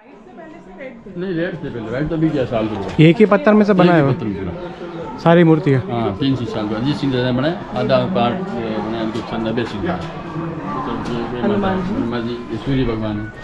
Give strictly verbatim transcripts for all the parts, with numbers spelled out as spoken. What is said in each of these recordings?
नहीं रेड से पहले, रेड तो भी क्या साल हुआ। एक ही पत्थर में से बनाया हुआ सारी मूर्तियाँ? हाँ तीन सौ साल का अजीत सिंह राजा बनाए, आधा पार्ट बनाया कुछ नब्बे सिंह हनुमान जी सूर्य भगवान है।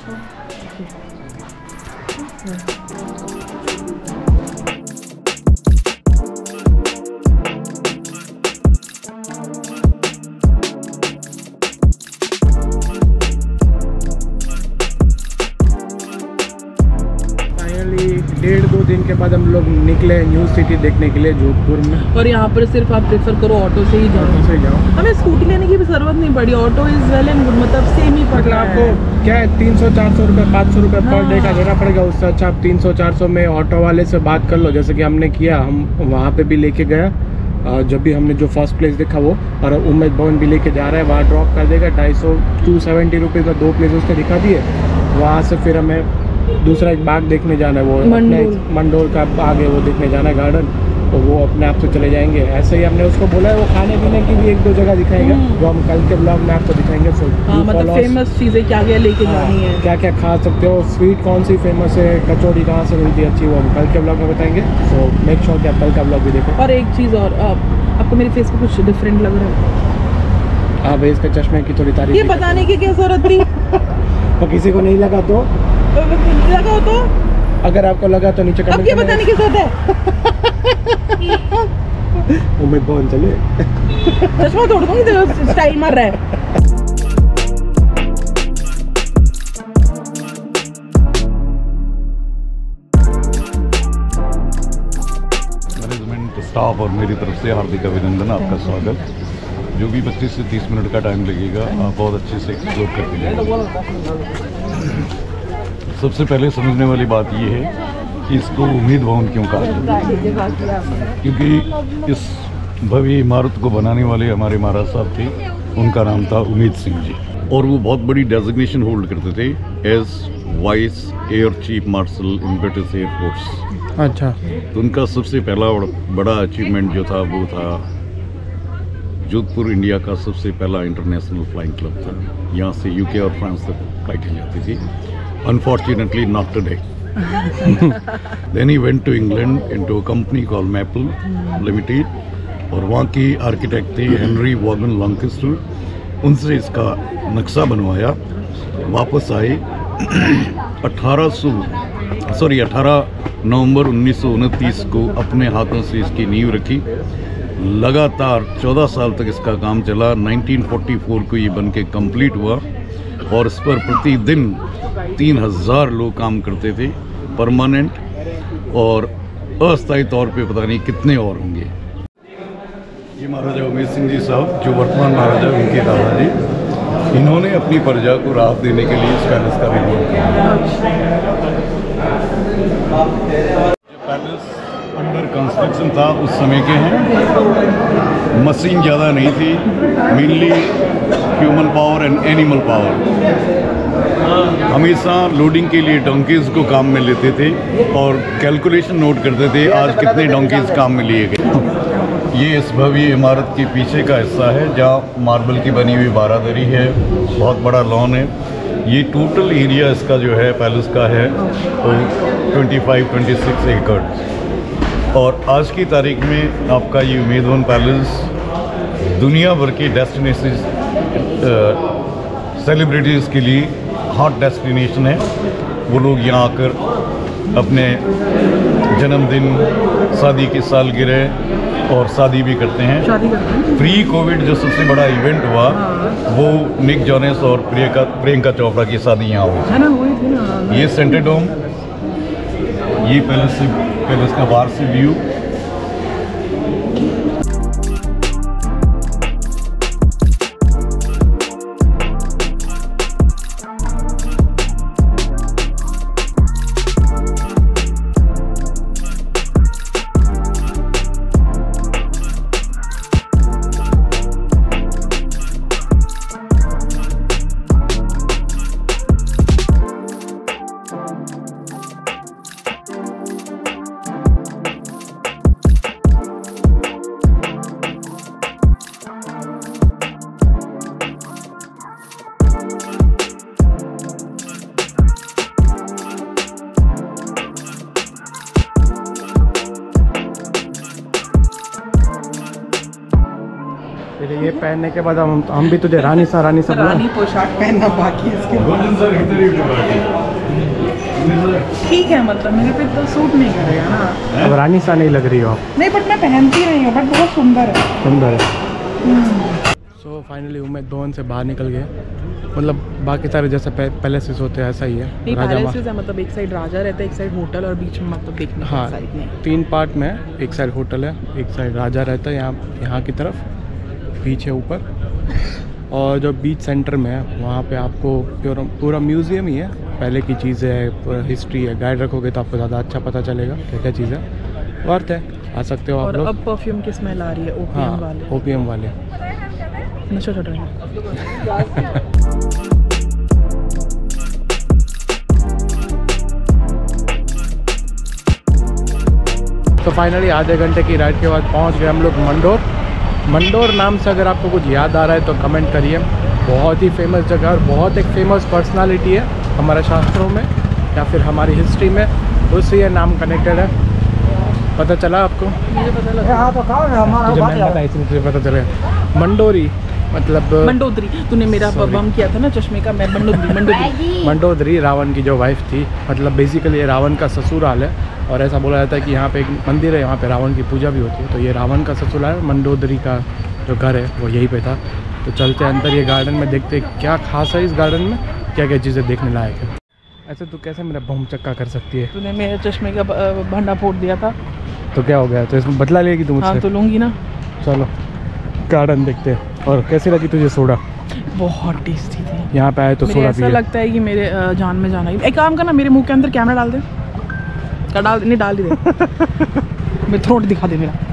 डेढ़ दो दिन के बाद हम लोग निकले न्यू सिटी देखने के लिए जोधपुर में। और यहाँ पर सिर्फ आप प्रेफर करो ऑटो से ही जाओ, ऑटो से जाओ, हमें स्कूटी लेने की भी जरूरत नहीं पड़ी। Auto is well and good, मतलब सेम ही पड़ रहा है आपको क्या है तीन सौ चार सौ रुपये पाँच सौ रुपये पर डे का देना पड़ेगा। उससे अच्छा आप तीन सौ चार सौ में ऑटो वाले से बात कर लो, जैसे कि हमने किया। हम वहाँ पे भी लेके गया, जब भी हमने जो फर्स्ट प्लेस देखा वो, और उम्मीद भवन भी लेके जा रहा है, वहाँ ड्रॉप कर देगा ढाई सौ टू सेवेंटी रुपीज़ में। दो प्लेस उसने दिखा दिए। वहाँ से फिर हमें दूसरा एक बाग देखने जाना है, वो मंडोर मंडोर का बाग है, वो देखने जाना है गार्डन, तो वो अपने आप से चले जाएंगे। ऐसे ही हमने उसको बोला है वो खाने पीने की भी एक दो जगह दिखाएगा, वो हम कल के ब्लॉग में आपको दिखाएंगे। सो हाँ, मतलब फेमस चीज़ें क्या क्या लेके जानी है, क्या क्या खा सकते हो, स्वीट कौन सी फेमस है, कचौड़ी कहाँ से मिलती है अच्छी, वो हम कल के ब्लॉग में बताएंगे। सो मेक श्योर कि आप कल का ब्लॉग भी देखो। और एक चीज़ और, आपको मेरे फेस पे कुछ डिफरेंट लग रहा है? हाँ भाई, इसके चश्मे की थोड़ी तारीफ ये बताने की क्या जरूरत थी? तो किसी को नहीं लगा तो लगा हो तो, अगर आपको लगा तो नीचे कमेंट करना। बताने की जरूरत है? उम्मीद भवन चले चश्मा तोड़ दूंगी तो स्टाइल मार रहा है। मैनेजमेंट स्टाफ और मेरी तरफ से हार्दिक अभिनंदन, आपका स्वागत। जो भी पच्चीस से तीस मिनट का टाइम लगेगा, आप बहुत अच्छे से एक्सप्लोर करके जाएंगे। सबसे पहले समझने वाली बात ये है कि इसको उम्मीद भवन क्यों कहा जाता है, क्योंकि इस भव्य इमारत को बनाने वाले हमारे महाराज साहब थे, उनका नाम था उम्मीद सिंह जी, और वो बहुत बड़ी डेजिग्नेशन होल्ड करते थे as vice air chief marshal in British air force. अच्छा। तो उनका सबसे पहला बड़ा अचीवमेंट जो था वो था जोधपुर इंडिया का सबसे पहला इंटरनेशनल फ्लाइंग क्लब था। यहाँ से यूके और फ्रांस तक फ्लाइटें जाती थी। Unfortunately, not today. Then he went to England into a company called Maple Limited, और वहाँ की आर्किटेक्ट थे हेनरी वॉगन लॉन्केस्टर। उनसे इसका नक्शा बनवाया, वापस आए अठारह सौ सॉरी अठारह नवंबर उन्नीस सौ उनतीस को अपने हाथों से इसकी नींव रखी। लगातार चौदह साल तक इसका काम चला। उन्नीस सौ चौवालीस को ये बन के कम्प्लीट हुआ, और इस पर प्रतिदिन तीन हजार लोग काम करते थे, परमानेंट, और अस्थायी तौर पे पता नहीं कितने और होंगे। ये महाराजा उमेद सिंह जी साहब, जो वर्तमान महाराजा उनके दादाजी, इन्होंने अपनी प्रजा को राहत देने के लिए इस पैलेस का निर्माण किया। पैलेस अंडर कंस्ट्रक्शन था उस समय के हैं। मशीन ज़्यादा नहीं थी, mainly human power and animal power. हमेशा लोडिंग के लिए डोंकीज़ को काम में लेते थे और कैलकुलेशन नोट करते थे आज कितने डोंकीज़ काम में लिए गए। ये इस भव्य इमारत के पीछे का हिस्सा है, जहाँ मार्बल की बनी हुई बारादरी है, बहुत बड़ा लॉन है। ये टोटल एरिया इसका जो है पैलेस का है वो पच्चीस छब्बीस एकड़। और आज की तारीख में आपका ये उम्मीद भवन पैलेस दुनिया भर के डेस्टिनेशन सेलिब्रिटीज़ के लिए हॉट डेस्टिनेशन है। वो लोग यहाँ आकर अपने जन्मदिन, शादी की सालगिरह और शादी भी करते हैं। शादी करते हैं। प्री कोविड जो सबसे बड़ा इवेंट हुआ, वो निक जोनस और प्रियंका प्रियंका चोपड़ा की शादी यहाँ हुई। ये सेंट्रल डोम, ये पैलेस से पैलेस का बाहर से व्यू। ये पहनने के बाद हम हम भी तुझे रानी सा रानी सा रानी पोशाक पहनना बाकी है इसके ठीक है, मतलब मेरे पे तो सूट नहीं करेगा ना। अब रानी सा नहीं लग रही हो आप। नहीं बट मैं पहनती नहीं हूँ, बट बहुत सुंदर है। सुंदर है। सो फाइनली उम्मीद भवन से बाहर निकल गए। मतलब बाकी सारे जैसे पैलेसेस होते हैं ऐसा ही है। नहीं पैलेसेस है, मतलब एक साइड राजा रहता है, एक साइड होटल, और बीच में मतलब देखने हाँ, की साइड में तीन पार्ट में, एक साइड होटल है, एक साइड राजा रहता है यहाँ यहाँ की तरफ, पीछे ऊपर, और जो बीच सेंटर में है वहाँ पे आपको पूरा पूरा म्यूज़ियम ही है, पहले की चीज़ें है, पूरा हिस्ट्री है। गाइड रखोगे तो आपको ज़्यादा अच्छा पता चलेगा क्या क्या चीज़ है। वर्थ है, आ सकते हो आप और लोग। अब परफ्यूम की स्मेल आ रही है, ओपीएम हाँ, वाले ओपीएम वाले नशा चढ़ रहा है। तो फाइनली आधे घंटे की राइड के बाद पहुंच गए हम लोग मंडोर। मंडोर नाम से अगर आपको कुछ याद आ रहा है तो कमेंट करिए। बहुत ही फेमस जगह और बहुत एक फेमस पर्सनालिटी है हमारे शास्त्रों में या फिर हमारी हिस्ट्री में, उससे ये नाम कनेक्टेड है। पता चला आपको? मुझे पता लगा। तुझे मैंने बताया, इसलिए तुझे पता चलेगा। मंडोरी मतलब मंडोदरी, तूने मेरा बम किया था ना चश्मे का, मैं मंडोदरी मंडोदरी मंडोदरी रावण की जो वाइफ थी। मतलब बेसिकली ये रावण का ससुराल है, और ऐसा बोला जाता है कि यहाँ पे एक मंदिर है, यहाँ पे रावण की पूजा भी होती है। तो ये रावण का ससुराल है। मंडोदरी का जो घर है वो यहीं पे था। तो चलते अंदर ये गार्डन में, देखते क्या खास है इस गार्डन में, क्या क्या चीज़ें देखने लायक है। ऐसे तू कैसे मेरा बम चक्का कर सकती है? तूने मेरे चश्मे का भंडा फोड़ दिया था तो क्या हो गया? तो इसमें बदला लेगी तू मुझसे? हाँ तो लूँगी ना। चलो गार्डन देखते हैं। और कैसी लगी तुझे सोडा? बहुत टेस्टी थी। यहाँ पे आए तो मुझे सोडा ऐसा पिए। लगता है कि मेरे अ, जान में जाना ही। एक काम करना, मेरे मुंह के अंदर कैमरा डाल दे। क्या डाल नहीं डाल ही दे। मैं थ्रोट दिखा दे मेरा।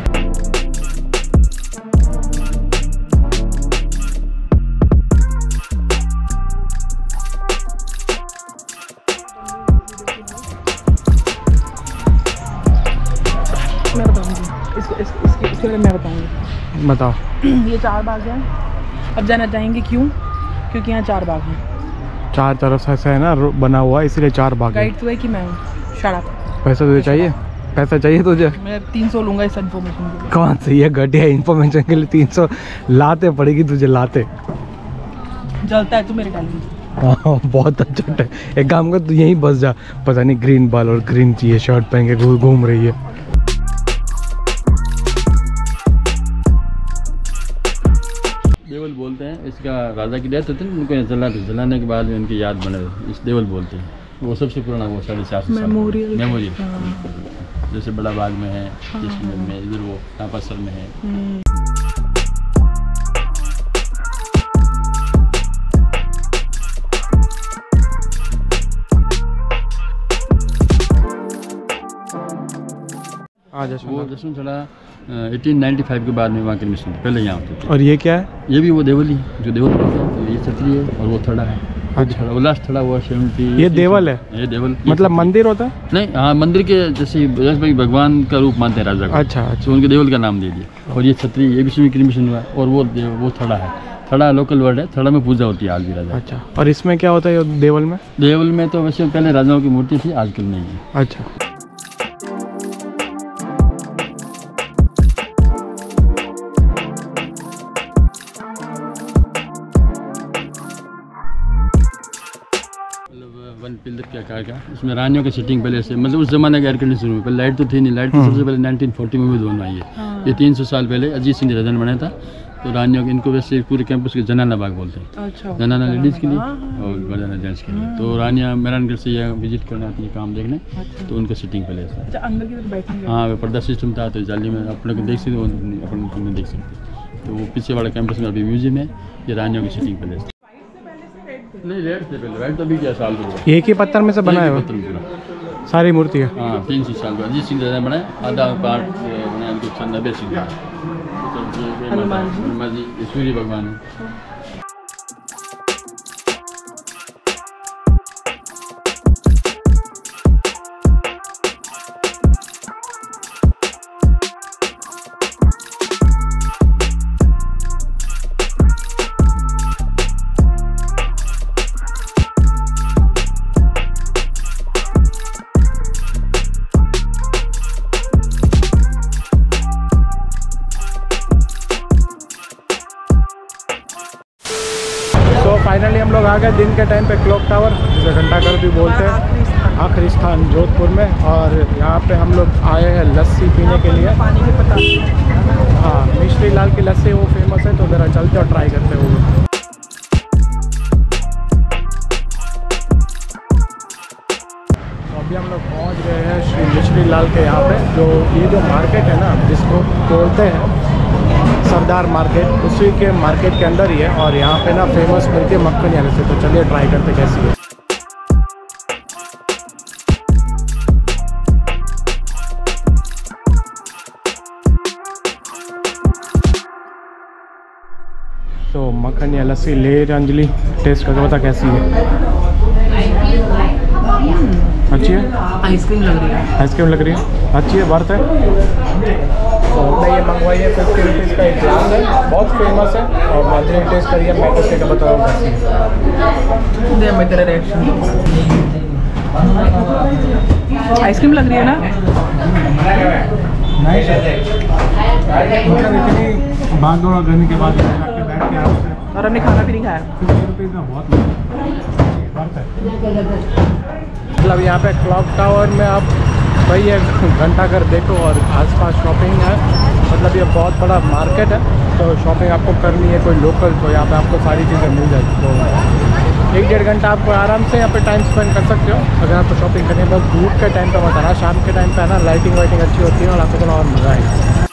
मैं बताऊंगी इसको, इस, इसके इसके बारे में मैं बताऊंगी। बताओ। ये चार बाग हैं। अब जाना चाहेंगे क्यों? क्योंकि यहाँ चार बाग हैं। चार तरफ से ऐसा है ना रो- बना हुआ है, इसीलिए चार बाग है। गाइड तो है कि मैं हूँ। Shut up. पैसा तुझे चाहिए? पैसा चाहिए तुझे? मैं तीन सौ लूँगा इस इन्फॉर्मेशन के लिए। कौन सी है घटिया इन्फॉर्मेशन के लिए तीन सौ लाते पड़ेगी तुझे, लाते। जलता है तू मेरे डाल। हाँ बहुत अच्छा है। एक काम कर, तू यहीं बस जा। पता नहीं ग्रीन बाल और ग्रीन चाहिए शर्ट पहन के घू- घूम रही है। देवल बोलते हैं। इसका राजा की डेथ होती है, उनको जला जलाने के बाद उनकी याद बने, इस देवल बोलते हैं। वो सबसे पुराना वो साढ़े चार सौ मेमोरियल। मेमोरियल जैसे बड़ा बाग में है, जैसलमेर में, इधर वो टापासर में है। आ जा वो जश्न चला एटीन नाइन्टी फाइव के बाद में वहाँ की मिशन पहले यहाँ होती थी। और ये क्या है? ये भी वो देवल ही जो देवल बोलते हैं। तो ये छतरी है और वो थड़ा है। अच्छा, वो लास्ट थड़ा हुआ सेवेंटी। ये देवल है? ये देवल मतलब मंदिर होता है? नहीं, हाँ मंदिर के जैसे जैसे भाई भगवान का रूप मानते हैं राजा को। अच्छा अच्छा। तो उनके देवल का नाम दे दिया। और ये छतरी, ये भी स्विमिंग की मिशन हुआ। और वो देव- वो थड़ा है। थड़ा लोकल वर्ड है, थड़ा में पूजा होती है आज भी राजा। अच्छा, और इसमें क्या होता है ये देवल में? देवल में तो वैसे पहले राजाओं की मूर्ति थी, आजकल नहीं है। अच्छा। वन पिलर के आकार का, इसमें रानियों की सिटिंग पहले से, मतलब उस जमाने का एयर कंडीशन में पहले लाइट तो थी नहीं। लाइट तो सबसे पहले नाइनटीन फोर्टी में भी दोनों आई है। ये तीन सौ साल पहले अजीत सिंह राजन बनाया था। तो रानियों के, इनको वैसे पूरे कैंपस के जनाना बाग बोलते हैं। अच्छा। जनाना लेडीज़ के लिए और बजाना जेंट्स के लिए। तो रानियाँ मेहरानगढ़ से यहाँ विजिट करने आती है काम देखने। तो उनका सिटिंग पहले से। अच्छा, अंदर की तरफ बैठेंगे। हाँ, वो पर्दा सिस्टम था, तो जाली में अपने को देख सकते हो, अपन तुमने देख सकते। तो वो पीछे वाला कैंपस में अभी म्यूजियम है। ये रानियों की सिटिंग पहले से। नहीं, रेड थे पहले। रेड तो भी क्या साल को एक ही पत्थर में से बनाया हुआ पूरा। सारी मूर्ति है? हाँ, तीन सौ साल का अजीत सिंह राजा बनाया। आधा पार्ट बनाया उनको नब्बे सिंह। हनुमान जी। हनुमान जी, ये सूर्य भगवान है। लोग आ गए दिन के टाइम पे क्लॉक टावर, जिसे घंटाघर भी बोलते हैं, आखिरी स्थान जोधपुर में। और यहाँ पे हम लोग आए हैं लस्सी पीने के लिए। पानी के पता। हाँ, मिश्री लाल की लस्सी वो फेमस है, तो ज़रा चलते और ट्राई करते हो। तो अभी हम लोग पहुँच गए हैं श्री मिश्री लाल के यहाँ पे। जो ये जो मार्केट है ना, जिसको बोलते हैं सरदार मार्केट, उसी के मार्केट के अंदर ही है। और यहाँ पे ना फेमस मिलती है मक्खन यानी से। तो चलिए ट्राई करते कैसी है। तो मक्खन या लस्सी ले अंजलि, टेस्ट करके बता कैसी है। अच्छी है, आइसक्रीम लग रही है। आइसक्रीम लग रही है, अच्छी है, वर्थ है। तो हमने ये मंगवाई है, फिफ्टी रुपीज़ का एक ग्लास है, बहुत फेमस है। और अंजलि टेस्ट करिए, मैं टेस्ट करके बता रहा हूँ कैसी है। दे मैं तेरा रिएक्शन। आइसक्रीम लग रही है ना? नाइस है, मतलब इतनी भाग दौड़ करने के बाद आके बैठ के आप और हमने खाना भी नहीं खाया। फिफ्टी रुपीज़ में बहुत वर्थ है। मतलब यहाँ पे क्लॉक टावर में आप वही है घंटाघर देखो और आसपास शॉपिंग है। मतलब ये बहुत बड़ा मार्केट है, तो शॉपिंग आपको करनी है कोई लोकल, तो यहाँ पे आपको सारी चीज़ें मिल जाएगी। तो एक डेढ़ घंटा आपको आराम से यहाँ पे टाइम स्पेंड कर सकते हो अगर आपको शॉपिंग करनी है। बस धूप के टाइम पे मत आना, शाम के टाइम पे आना, लाइटिंग वाइटिंग अच्छी होती है और आपको थोड़ा और मज़ा आएगा।